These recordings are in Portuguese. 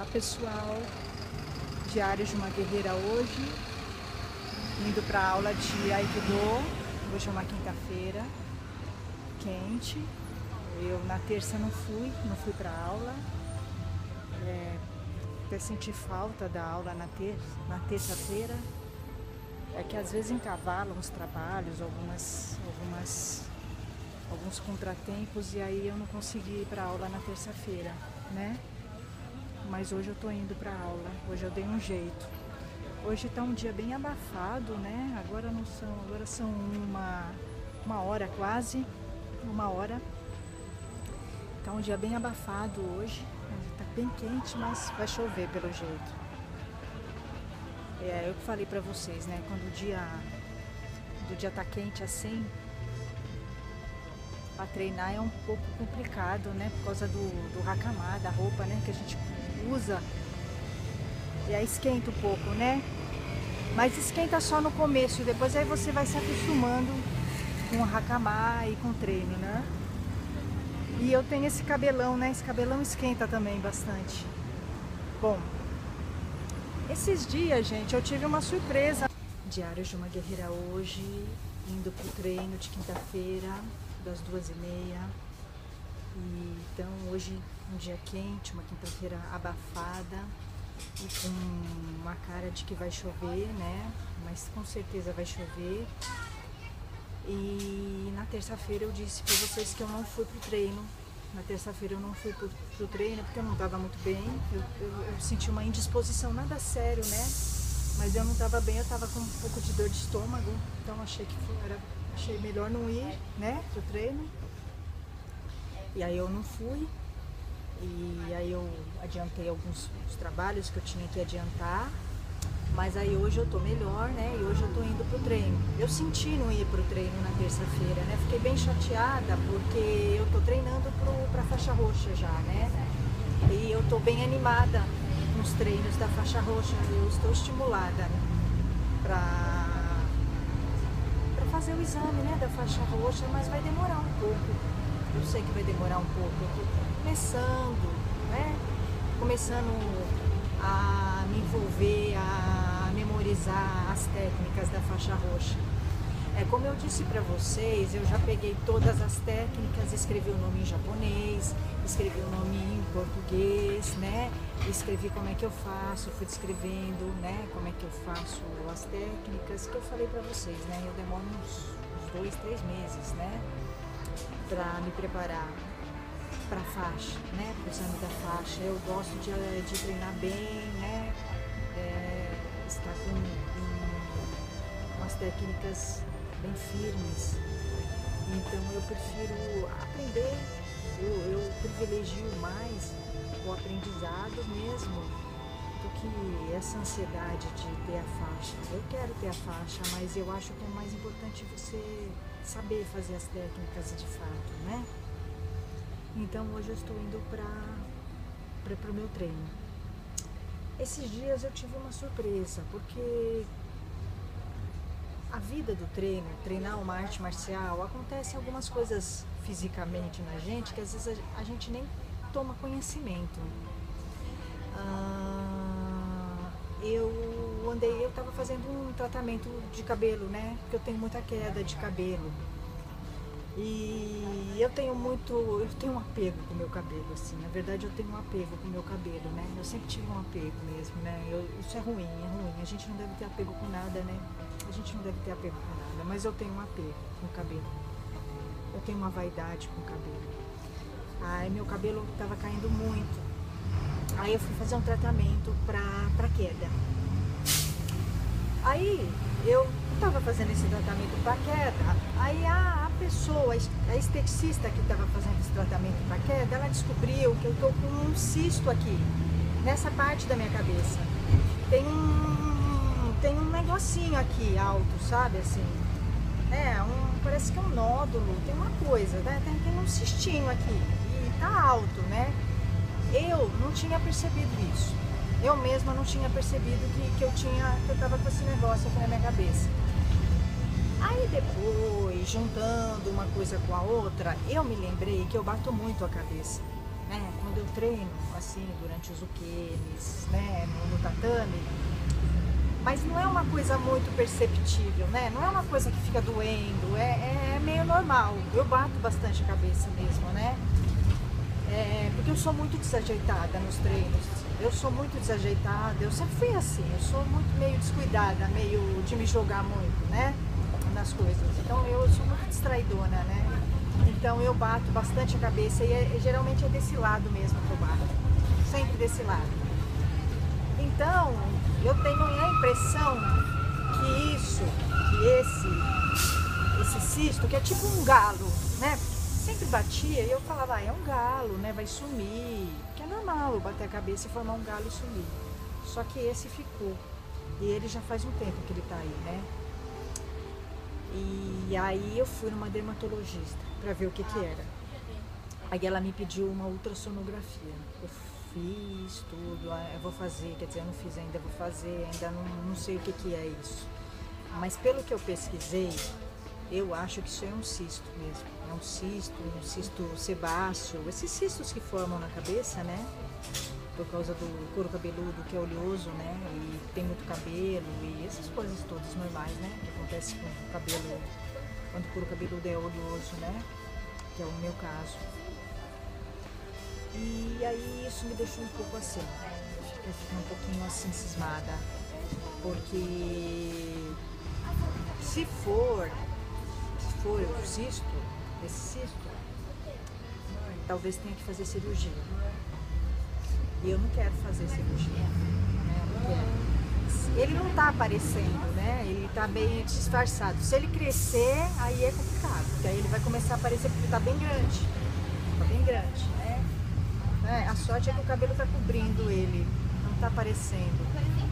Olá pessoal, Diário de uma Guerreira hoje, indo para a aula de Aikido. Hoje é uma quinta-feira, quente. Eu na terça não fui para a aula, até senti falta da aula na terça-feira. É que às vezes encavalam os trabalhos, alguns contratempos, e aí eu não consegui ir para a aula na terça-feira, né? Mas hoje eu tô indo para a aula, hoje eu dei um jeito. Hoje tá um dia bem abafado, né? Agora são uma hora quase, uma hora. Tá um dia bem abafado hoje, tá bem quente, mas vai chover pelo jeito. É, eu que falei pra vocês, né? Quando o dia tá quente assim, para treinar é um pouco complicado, né? Por causa do hakama, da roupa, né? Que a gente usa. E aí esquenta um pouco, né? Mas esquenta só no começo, depois aí você vai se acostumando com o hakama e com o treino, né? E eu tenho esse cabelão, né? Esse cabelão esquenta também bastante. Bom, esses dias, gente, eu tive uma surpresa. Diário de uma Guerreira hoje, indo pro treino de quinta-feira, das 2h30. E então hoje um dia quente, uma quinta-feira abafada e com uma cara de que vai chover, né? Mas com certeza vai chover. E na terça-feira eu disse para vocês que eu não fui pro treino. Na terça-feira eu não fui pro treino porque eu não estava muito bem. Eu senti uma indisposição, nada sério, né? Mas eu não estava bem, eu estava com um pouco de dor de estômago. Então achei melhor não ir, né, pro treino. E aí eu não fui. E aí eu adiantei alguns trabalhos que eu tinha que adiantar. Mas aí hoje eu tô melhor, né? E hoje eu tô indo pro treino. Eu senti não ir pro treino na terça-feira, né? Fiquei bem chateada porque eu tô treinando pra faixa roxa já, né? E eu tô bem animada com os treinos da faixa roxa. Eu estou estimulada pra fazer o exame, né, da faixa roxa, mas vai demorar um pouco. Eu sei que vai demorar um pouco. Eu tô começando, né? Começando a me envolver, a memorizar as técnicas da faixa roxa. Como eu disse para vocês, eu já peguei todas as técnicas, escrevi o nome em japonês, escrevi o nome em português, né? Escrevi como é que eu faço, fui descrevendo, né? Como é que eu faço as técnicas que eu falei para vocês, né? Eu demoro uns 2, 3 meses, né? Para me preparar para a faixa, né? Para o exame da faixa. Eu gosto de treinar bem, né? Estar com umas técnicas bem firmes. Então eu prefiro aprender, eu privilegio mais o aprendizado mesmo do que essa ansiedade de ter a faixa. Eu quero ter a faixa, mas eu acho que é mais importante você saber fazer as técnicas de fato, né? Então hoje eu estou indo para o meu treino. Esses dias eu tive uma surpresa, porque a vida do treino, treinar uma arte marcial, acontecem algumas coisas fisicamente na gente que às vezes a gente nem toma conhecimento. Eu estava fazendo um tratamento de cabelo, né? Porque eu tenho muita queda de cabelo. E eu tenho um apego com o meu cabelo, assim. Na verdade eu tenho um apego com o meu cabelo, né? Eu sempre tive um apego mesmo, né? Isso é ruim. A gente não deve ter apego com nada, né? A gente não deve ter apego com nada, mas eu tenho um apego com o cabelo. Eu tenho uma vaidade com o cabelo. Aí meu cabelo tava caindo muito. Aí eu fui fazer um tratamento pra queda. Aí eu tava fazendo esse tratamento pra queda. Aí a pessoa, a esteticista que estava fazendo esse tratamento para queda, ela descobriu que eu tô com um cisto aqui, nessa parte da minha cabeça. Tem um negocinho aqui alto, sabe, assim. Parece que é um nódulo, tem uma coisa, né? Tem um cistinho aqui e tá alto, né? Eu não tinha percebido isso. Eu mesma não tinha percebido que eu tava com esse negócio aqui na minha cabeça. Aí depois, juntando uma coisa com a outra, eu me lembrei que eu bato muito a cabeça. né? Quando eu treino, assim, durante os zucchinis, né? No tatame. Mas não é uma coisa muito perceptível, né? Não é uma coisa que fica doendo, é meio normal. Eu bato bastante a cabeça mesmo, né? Porque eu sou muito desajeitada nos treinos. Eu sou muito desajeitada, eu sempre fui assim. Eu sou muito meio descuidada, meio de me jogar muito, né? Nas coisas. Então eu sou muito distraidona, né? Então eu bato bastante a cabeça e geralmente é desse lado mesmo que eu bato. Sempre desse lado. Então, eu tenho a impressão que esse cisto, que é tipo um galo, né? Sempre batia e eu falava, é um galo, né? Vai sumir. Que é normal eu bater a cabeça e formar um galo e sumir. Só que esse ficou. E ele já faz um tempo que ele tá aí, né? E aí eu fui numa dermatologista pra ver o que era. Aí ela me pediu uma ultrassonografia. Eu fiz tudo, eu vou fazer, quer dizer, eu não fiz ainda, vou fazer, ainda não sei o que é isso. Mas pelo que eu pesquisei, eu acho que isso é um cisto mesmo. É um cisto sebáceo, esses cistos que formam na cabeça, né? Por causa do couro cabeludo que é oleoso, né? E tem muito cabelo e essas coisas todas normais, né? Que acontece com o cabelo, quando o couro cabeludo é oleoso, né? Que é o meu caso. E aí isso me deixou um pouco assim, eu fiquei um pouquinho assim cismada, porque se for o cisto, esse cisto, talvez tenha que fazer cirurgia. E eu não quero fazer cirurgia, né? Eu não quero. Ele não tá aparecendo, né? Ele tá bem disfarçado. Se ele crescer, aí é complicado, porque aí ele vai começar a aparecer porque tá bem grande. Tá bem grande, né? A sorte é que o cabelo tá cobrindo ele, não tá aparecendo.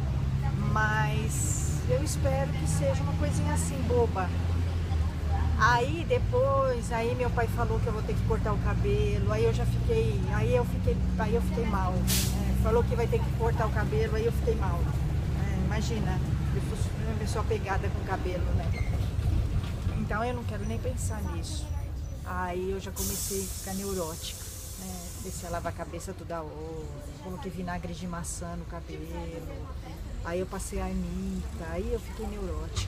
Mas eu espero que seja uma coisinha assim, boba. Aí depois, aí meu pai falou que eu vou ter que cortar o cabelo, aí eu fiquei mal. Falou que vai ter que cortar o cabelo, aí eu fiquei mal. Imagina, eu fui uma pessoa pegada com o cabelo, né? Então eu não quero nem pensar nisso. Aí eu já comecei a ficar neurótica, né? Comecei a lavar a cabeça toda hora, coloquei vinagre de maçã no cabelo, aí eu passei a arnica, aí eu fiquei neurótica.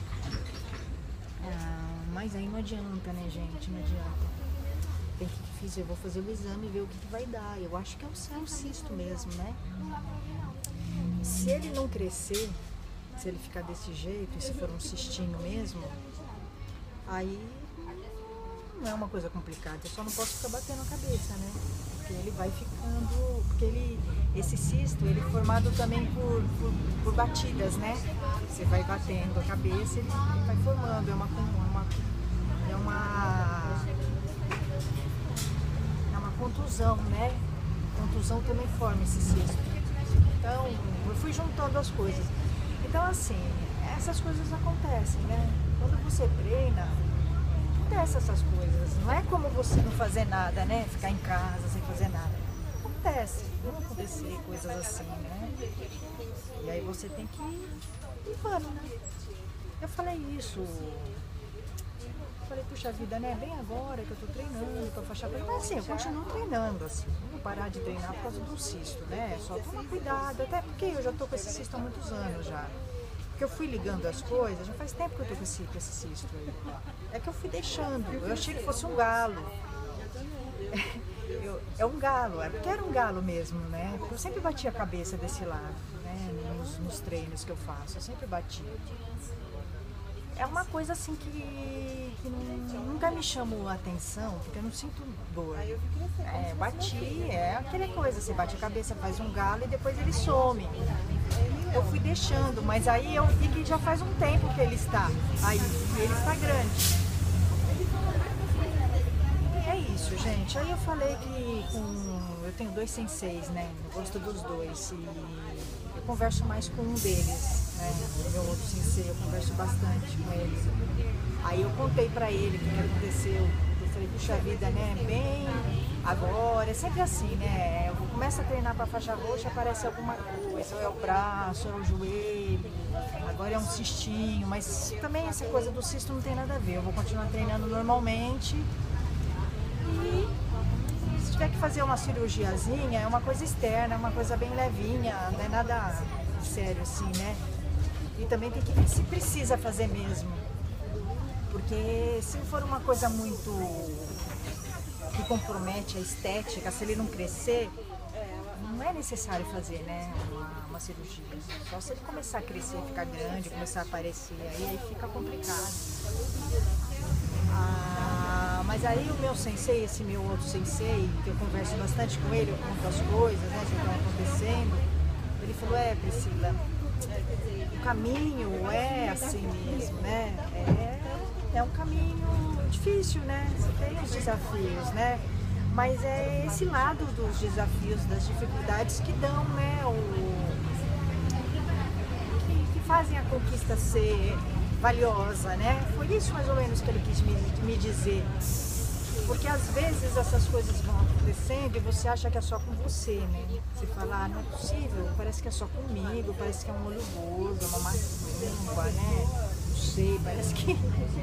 Mas aí não adianta, né, gente? Não adianta. Tem que eu vou fazer o exame e ver o que vai dar. Eu acho que é um cisto mesmo, né? Se ele não crescer, se ele ficar desse jeito, e se for um cistinho mesmo, aí não é uma coisa complicada. Eu só não posso ficar batendo a cabeça, né? Porque ele vai ficando... Porque esse cisto, ele é formado também por batidas, né? Você vai batendo a cabeça e ele vai formando. É uma contusão, né? Contusão também forma esse cisto. Então, eu fui juntando as coisas. Então, assim, essas coisas acontecem, né? Quando você treina, acontece essas coisas. Não é como você não fazer nada, né? Ficar em casa sem fazer nada. Acontece, vão acontecer coisas assim, né? E aí você tem que ir levando, né? Eu falei isso. Falei, puxa vida, né? Bem agora que eu tô treinando pra faixa preta. Mas assim, eu continuo treinando, assim. Não vou parar de treinar por causa do cisto, né? Só tomar cuidado, até porque eu já tô com esse cisto há muitos anos já. Porque eu fui ligando as coisas, já faz tempo que eu tô com esse cisto aí. É que eu fui deixando, eu achei que fosse um galo. É um galo, é porque era um galo mesmo, né? Eu sempre bati a cabeça desse lado, né? Nos treinos que eu faço, eu sempre bati. É uma coisa assim que nunca me chamou a atenção, porque eu não sinto dor. Bati, é aquela coisa, você bate a cabeça, faz um galo e depois ele some. Eu fui deixando, mas aí eu vi que já faz um tempo que ele está aí, e ele está grande. E é isso, gente. Aí eu falei que eu tenho 2 senseis, né? Eu gosto dos 2 e eu converso mais com um deles. O meu outro sensei, eu converso bastante com ele. Aí eu contei pra ele o que aconteceu. Eu falei, puxa vida, né? Bem agora, é sempre assim, né? Eu começo a treinar pra faixa roxa, aparece alguma coisa, ou é o braço, ou é o joelho, agora é um cistinho, mas também essa coisa do cisto não tem nada a ver. Eu vou continuar treinando normalmente e Se tiver que fazer uma cirurgiazinha, é uma coisa externa, é uma coisa bem levinha, não é nada sério assim, né? E também tem que ver se precisa fazer mesmo. Porque se for uma coisa muito que compromete a estética, se ele não crescer, não é necessário fazer, né, uma cirurgia. Só se ele começar a crescer, ficar grande, começar a aparecer, aí fica complicado. Mas aí o meu sensei, esse meu outro sensei, que eu converso bastante com ele, eu conto as coisas, né, que estão acontecendo, ele falou, Priscila, o caminho é assim mesmo, né? É um caminho difícil, né? Você tem os desafios, né? Mas é esse lado dos desafios, das dificuldades que dão, né? Que fazem a conquista ser valiosa, né? Foi isso mais ou menos que ele quis me dizer. Porque às vezes essas coisas vão acontecendo e você acha que é só com você, né? Você fala, não é possível, parece que é só comigo, parece que é um olho gordo, uma macumba, né? Não sei, parece que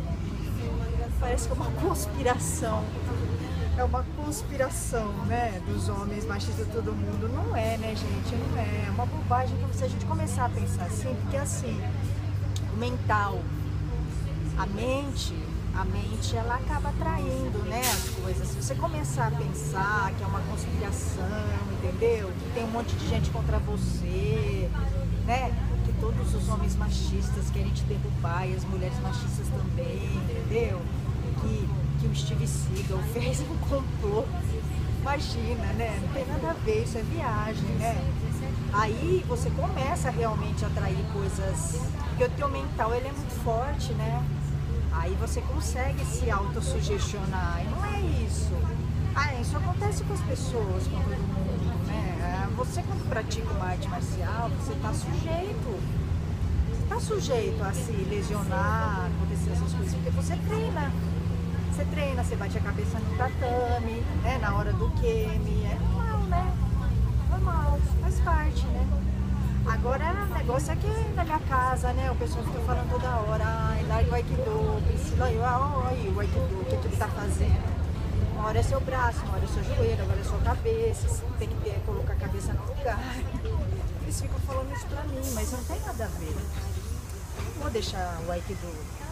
é uma conspiração. É uma conspiração, né? Dos homens machistas, todo mundo. Não é, né, gente? Não é. É uma bobagem se a gente começar a pensar assim, porque assim, o mental, a mente ela acaba atraindo, né, as coisas. Se você começar a pensar que é uma conspiração, entendeu? Que tem um monte de gente contra você, né? Que todos os homens machistas querem te derrubar e as mulheres machistas também, entendeu? Que o Steve Seagal fez um complô. Imagina, né? Não tem nada a ver, isso é viagem, né? Aí você começa realmente a atrair coisas, porque o teu mental ele é muito forte, né? Aí você consegue se autossugestionar, e não é isso. Isso acontece com as pessoas, com todo mundo, né? Você quando pratica uma arte marcial, você está sujeito a se lesionar, acontecer essas coisas, porque você treina. Você bate a cabeça no tatame, né? Na hora do kemi, é normal, né? Normal, faz parte, né? Agora o negócio é que na minha casa, né? O pessoal fica falando toda hora, larga o Aikido, Priscila, olha o Aikido, o que ele tá fazendo? Uma hora é seu braço, uma hora é seu joelho, agora é sua cabeça, você tem que colocar a cabeça no lugar. Eles ficam falando isso pra mim, mas não tem nada a ver. Não vou deixar o Aikido.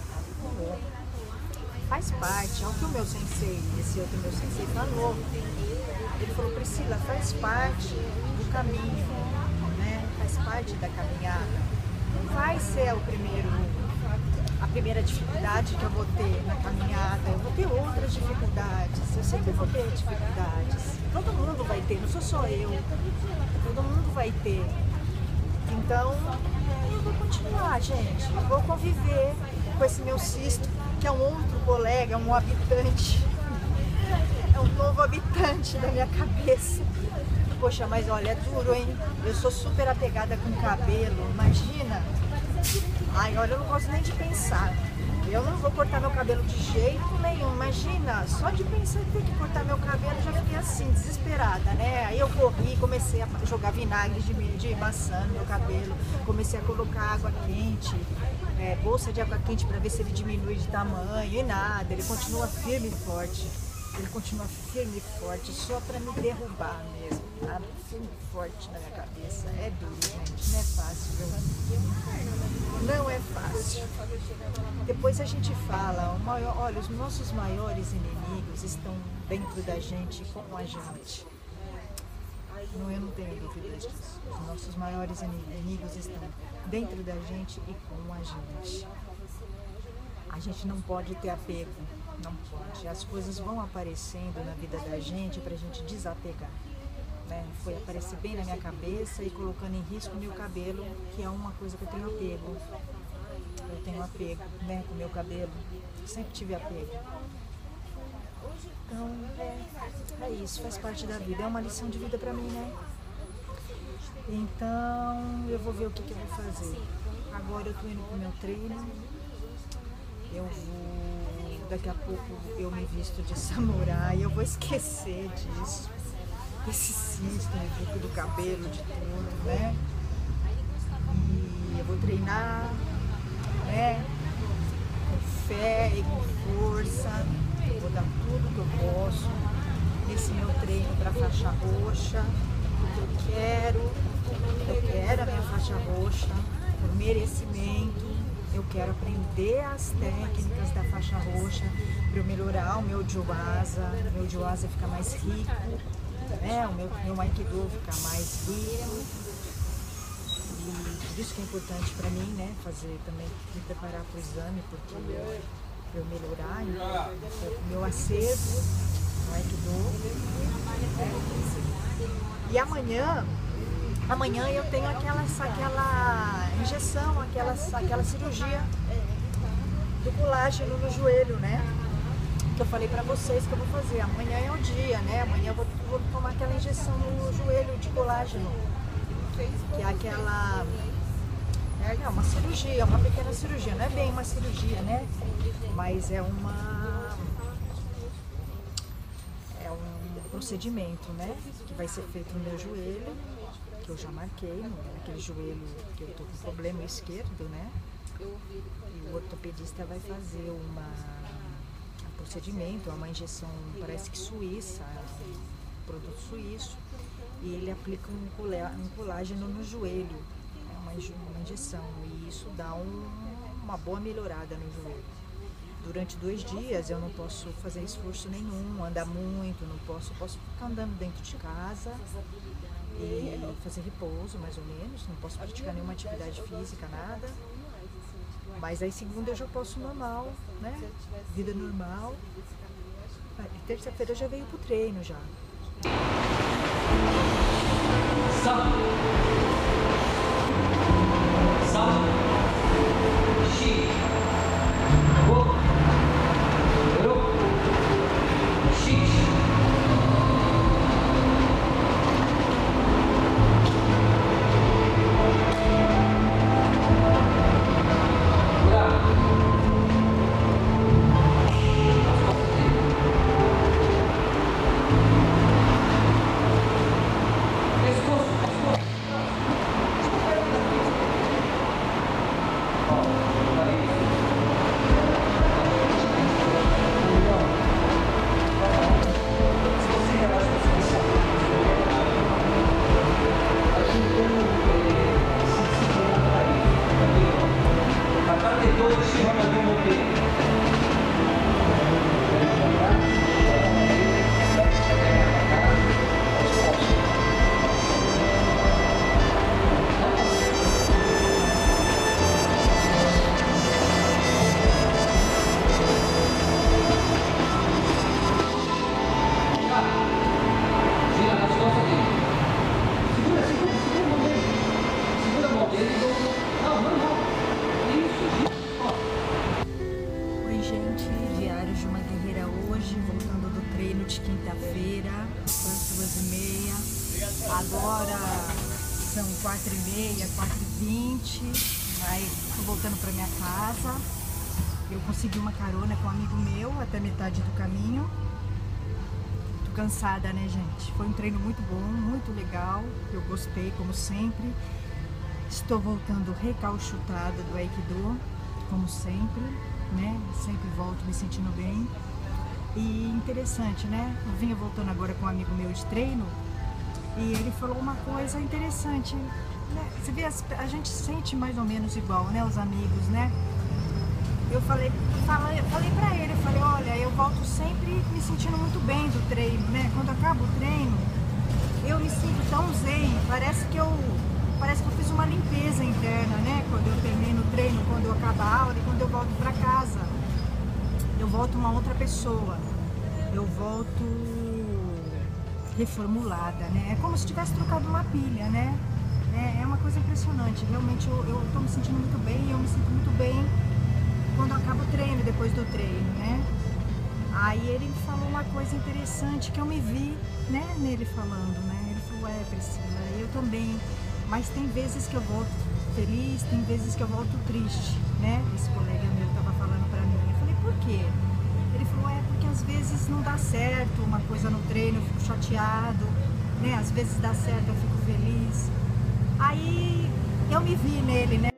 Faz parte, é o que o meu sensei, esse outro meu sensei falou. Ele falou, Priscila, faz parte do caminho, né? Faz parte da caminhada. Não vai ser a primeira dificuldade que eu vou ter na caminhada. Eu vou ter outras dificuldades. Eu sempre vou ter dificuldades. Todo mundo vai ter, não sou só eu. Todo mundo vai ter. Então, eu vou continuar, gente. Eu vou conviver com esse meu cisto, que é um outro colega, um habitante, é um novo habitante da minha cabeça. Poxa, mas olha, é duro, hein? Eu sou super apegada com cabelo, imagina. Olha, eu não gosto nem de pensar. Eu não vou cortar meu cabelo de jeito nenhum, imagina. Só de pensar em ter que cortar meu cabelo, eu já fiquei assim, desesperada, né? Aí eu corri, comecei a jogar vinagre de maçã no meu cabelo, comecei a colocar água quente, bolsa de água quente para ver se ele diminui de tamanho e nada, ele continua firme e forte. Ele continua firme e forte, só para me derrubar mesmo, tá? Firme e forte na minha cabeça. É duro, gente, não é fácil, viu? Não é fácil. Depois a gente fala, olha, os nossos maiores inimigos estão dentro da gente e com a gente. Eu não tenho dúvida disso. Os nossos maiores inimigos estão dentro da gente e com a gente. A gente não pode ter apego, não pode. As coisas vão aparecendo na vida da gente pra gente desapegar, né? Foi aparecer bem na minha cabeça e colocando em risco o meu cabelo, que é uma coisa que eu tenho apego. Eu tenho apego, né, com o meu cabelo. Sempre tive apego. Então, é isso, faz parte da vida. É uma lição de vida pra mim, né? Então, eu vou ver o que eu vou fazer. Agora eu tô indo pro meu treino. Eu vou... Daqui a pouco eu me visto de samurai. Eu vou esquecer disso. Esse cisto do cabelo, de tudo, né? E eu vou treinar, né? Com fé e com força. Eu vou dar tudo que eu posso nesse meu treino faixa roxa, porque eu quero a minha faixa roxa por merecimento. Eu quero aprender as técnicas da faixa roxa para eu melhorar o meu Juasa ficar mais rico, né? O meu Aikido ficar mais rico. E isso que é importante para mim, né? Fazer também, me preparar para o exame, porque para eu melhorar o meu acervo no Aikido. E amanhã eu tenho aquela injeção, aquela cirurgia do colágeno no joelho, né? Que eu falei pra vocês que eu vou fazer. Amanhã é o dia, né? Amanhã eu vou tomar aquela injeção no joelho de colágeno. Que é aquela... É uma cirurgia, uma pequena cirurgia. Não é bem uma cirurgia, né? Mas é um procedimento, né? Que vai ser feito no meu joelho, que eu já marquei, naquele joelho que eu tô com problema esquerdo, né? E o ortopedista vai fazer um procedimento, uma injeção, parece que suíça, um produto suíço, e ele aplica um colágeno no joelho, uma injeção, e isso dá uma boa melhorada no joelho. Durante 2 dias eu não posso fazer esforço nenhum, andar muito, não posso ficar andando dentro de casa e fazer repouso, mais ou menos, não posso praticar nenhuma atividade física, nada. Mas aí segunda eu já posso normal, né? Vida normal. Terça-feira eu já venho pro treino já. Agora são 4h30, 4h20, aí tô voltando para minha casa. Eu consegui uma carona com um amigo meu até metade do caminho. Tô cansada, né, gente? Foi um treino muito bom, muito legal. Eu gostei, como sempre. Estou voltando recalchutada do Aikido, como sempre, né? Sempre volto me sentindo bem. E interessante, né? Eu vinha voltando agora com um amigo meu de treino. E ele falou uma coisa interessante, né? Você vê, a gente sente mais ou menos igual, né? Os amigos, né? Eu falei pra ele, eu falei, olha, eu volto sempre me sentindo muito bem do treino, né? Quando acaba o treino, eu me sinto tão zen, parece que eu fiz uma limpeza interna, né? Quando eu termino o treino, quando eu acabo a aula e quando eu volto pra casa, eu volto uma outra pessoa, eu volto reformulada, né? É como se tivesse trocado uma pilha, né? É uma coisa impressionante. Realmente eu tô me sentindo muito bem e eu me sinto muito bem quando acaba o treino, depois do treino, né? Aí ele falou uma coisa interessante que eu me vi, né, nele falando, né? Ele falou, Priscila, eu também, mas tem vezes que eu volto feliz, tem vezes que eu volto triste, né? Esse colega meu tava falando pra mim. Eu falei, por quê? Ele falou, porque às vezes não dá certo uma coisa no treino, eu fico chateado, né? Às vezes dá certo, eu fico feliz. Aí eu me vi nele, né?